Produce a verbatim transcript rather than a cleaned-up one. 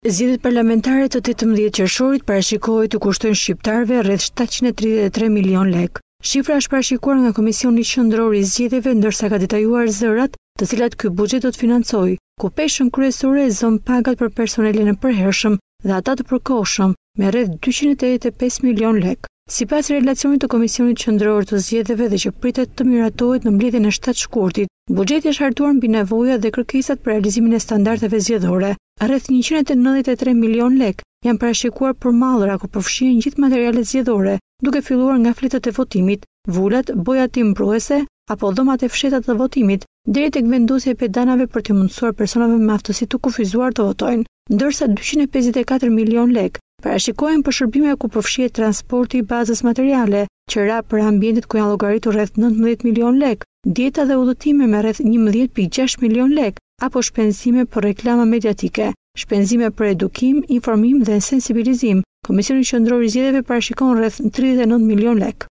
Zgjedhjet parlamentare të tetëmbëdhjetë qershorit parashikohet të kushtojnë shqiptarëve rreth shtatëqind e tridhjetë e tre milion lek. Shifra është parashikuar nga Komisioni Qendror i Zgjedhjeve, ndërsa ka detajuar zërat të cilat ky buxhet do të financojë, ku peshën kryesore e zon pagat për personelin e përhershëm dhe ata të përkohshëm me rreth dyqind e tetëdhjetë e pesë milion lek. Sipas relacionit të Komisionit Qendror të Zgjedhjeve dhe që pritet të miratohet në mbledhjen e shtatë shkurtit, buxheti është hartuar mbi nevojat dhe kërkesat për realizimin e standardeve zgjedhore. Rreth njëqind e nëntëdhjetë e tre milion lek janë parashikuar për mallra ku përfshihen gjithë materialet zgjedhore, duke filluar nga fletët e votimit, vulat, bojat timbruese apo dhomat e fshehta të votimit, deri tek vendosja e pedanave për të mundësuar personave me aftësi të kufizuar të votojnë, ndërsa dyqind e pesëdhjetë e katër milion lek parashikohen për shërbime ku përfshihet transporti i bazës materiale, qira për ambientet ku janë llogaritur rreth nëntëmbëdhjetë milion lek, dieta dhe udhëtime me rreth njëmbëdhjetë pikë gjashtë milion lek, apo shpenzime për reklama mediatike, shpenzime për edukim, informim dhe sensibilizim. Komisioni Qendror i Zgjedhjeve parashikon rreth tridhjetë e nëntë milion lek.